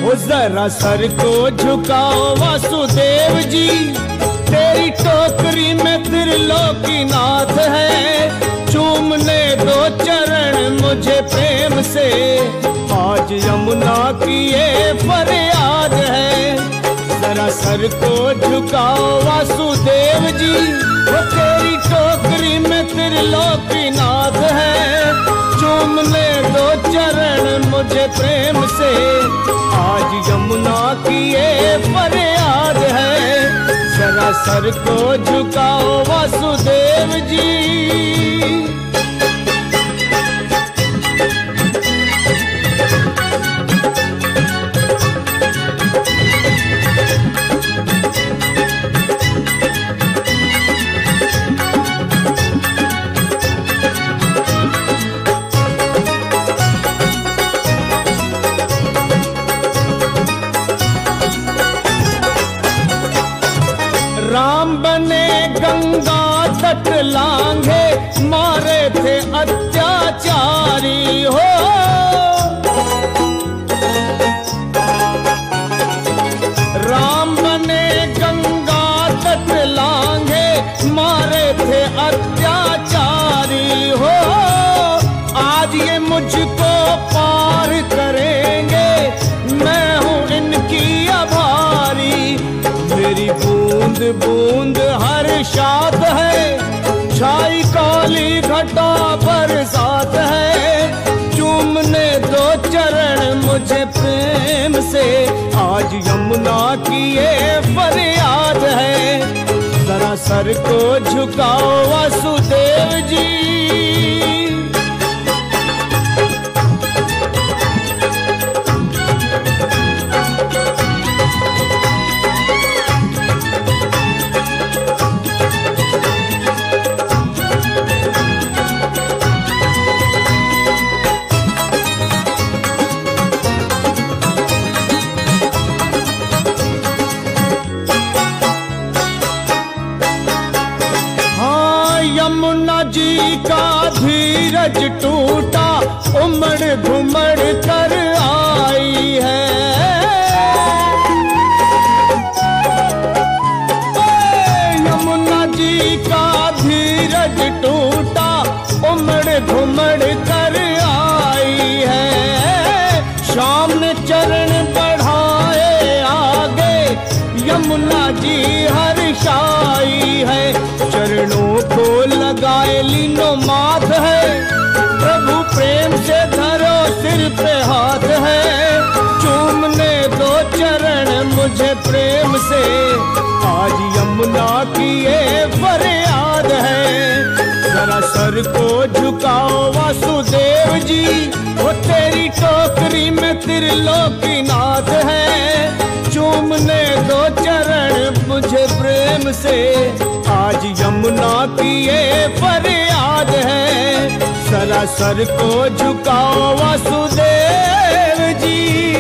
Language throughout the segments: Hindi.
जरा सर को झुकाओ वासुदेव जी, तेरी टोकरी में त्रिलोकीनाथ है, चूमने दो चरण मुझे प्रेम से, आज यमुना की ये फरियाद है। जरा सर को झुकाओ वासुदेव जी, वो तेरी टोकरी में त्रिलोकीनाथ है, चूमने दो चरण मुझे प्रेम से, आज यमुना की ये फरियाद है। जरा सर को झुकाओ वासुदेव जी। राम बने गंगा तट लांघे, मारे थे अत्याचारी हो। राम बने गंगा तट लांघे, मारे थे अत्याचारी हो। आज ये मुझको पार करेंगे, मैं हूँ इनकी आभारी। मेरी बूंद बूंद हर्षात है, छाई काली घटा बरसात है, चूमने दो चरण मुझे प्रेम से, आज यमुना की ये फरियाद है। जरा सर को झुकाओ वासुदेव जी। यमुना जी का धीरज टूटा, उमड़ घुमड़ कर आई है। यमुना जी का धीरज टूटा, उमड़ घुमड़ कर आई है। शाम ने चरण बढ़ाए आगे, यमुना जी हर्षाई है। चरणों को लगाए लीनो माथ है, प्रभु प्रेम से धरो सिर पे हाथ है, चूमने दो चरण मुझे प्रेम से, आज यमुना की ये फरियाद है। जरा सर को झुकाओ वासुदेव जी, वो तेरी टोकरी में त्रिलोकीनाथ है, चूमने दो चरण मुझे प्रेम से, आज यमुना की ये फरियाद है। जरा सर को झुकाओ वासुदेव जी।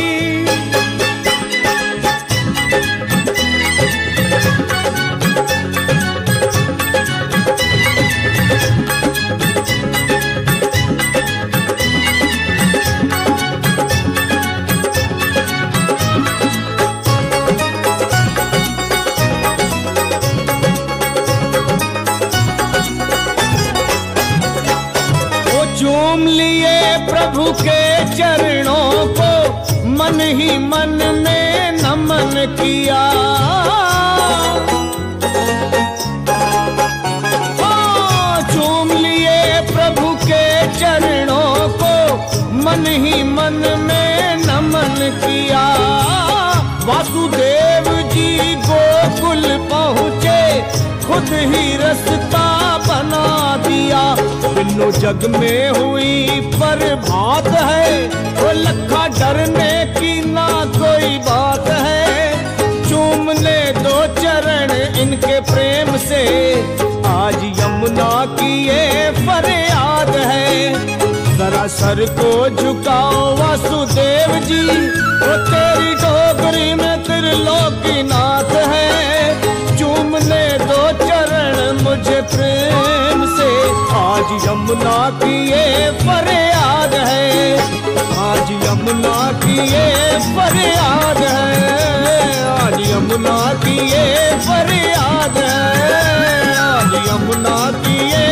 चूम लिए प्रभु के चरणों को, मन ही मन में नमन किया। चूम लिए प्रभु के चरणों को, मन ही मन में नमन किया। वासुदेव जी गोकुल पहुँचे, खुद ही रास्ता बना दिया। तीनों जग में हुई प्रभात है, वो लखा डरने की ना कोई बात है, चूमने दो चरण इनके प्रेम से, आज यमुना की ये फरियाद है। जरा सर को झुकाओ वासुदेव जी, वो तेरी डोगरी में त्रिलोकीनाथ है, चूमने दो चरण मुझे प्रेम से, आज यमुना की ये फरियाद है, आज यमुना की ये फरियाद है, आज यमुना की ये फरियाद है, आज यमुना की ये